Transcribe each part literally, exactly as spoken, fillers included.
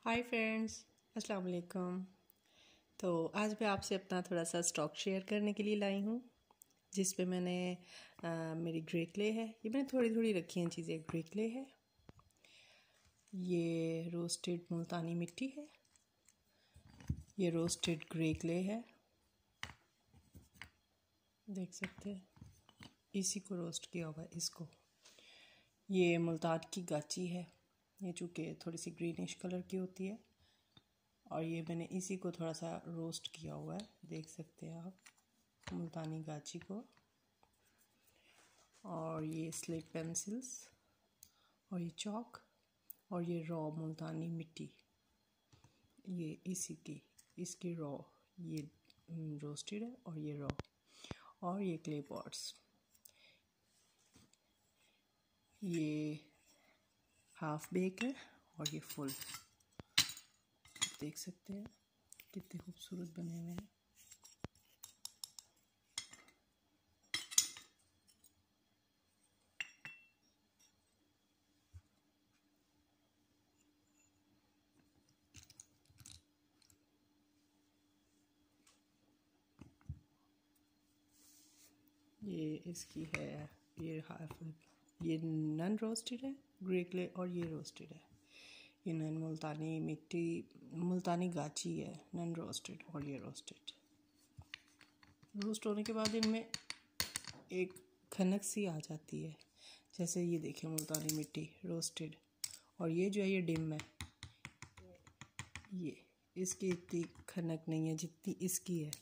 Hi friends, अस्सलाम वालेकुम। तो आज मैं आपसे अपना थोड़ा सा स्टॉक शेयर करने के लिए लाई हूँ, जिस पे मैंने आ, मेरी ग्रे क्ले है। ये मैंने थोड़ी थोड़ी रखी हैं चीज़ें। ग्रे क्ले है, ये रोस्टेड मुल्तानी मिट्टी है, ये रोस्टेड ग्रे क्ले है, देख सकते हैं, इसी को रोस्ट किया हुआ है इसको। ये मुल्तान की गाची है, ये चूँकि थोड़ी सी ग्रीनिश कलर की होती है, और ये मैंने इसी को थोड़ा सा रोस्ट किया हुआ है, देख सकते हैं आप, मुल्तानी गाची को। और ये स्लेट पेंसिल्स, और ये चॉक, और ये रॉ मुल्तानी मिट्टी, ये इसी की इसकी रॉ, ये रोस्टेड है, और ये रॉ, और ये क्ले पॉट्स, ये हाफ बेक है, और ये फुल। देख सकते हैं कितने खूबसूरत बने हुए हैं। ये इसकी है, ये हाफ, ये नन रोस्टेड है ग्रे क्ले, और ये रोस्टेड है। ये नन मुल्तानी मिट्टी, मुल्तानी गाची है, नन रोस्टेड, और ये रोस्टेड। रोस्ट होने के बाद इनमें एक खनक सी आ जाती है, जैसे ये देखिए मुल्तानी मिट्टी रोस्टेड, और ये जो है ये डिम है, ये इसकी इतनी खनक नहीं है जितनी इसकी है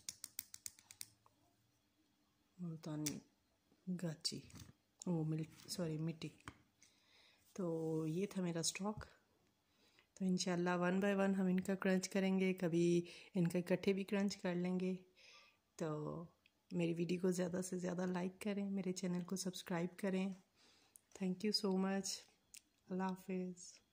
मुल्तानी गाची, वो मिल सॉरी मिट्टी। तो ये था मेरा स्टॉक। तो इंशाल्लाह वन बाय वन हम इनका क्रंच करेंगे, कभी इनका इकट्ठे भी क्रंच कर लेंगे। तो मेरी वीडियो को ज़्यादा से ज़्यादा लाइक करें, मेरे चैनल को सब्सक्राइब करें। Thank you so much. अल्लाह हाफिज़।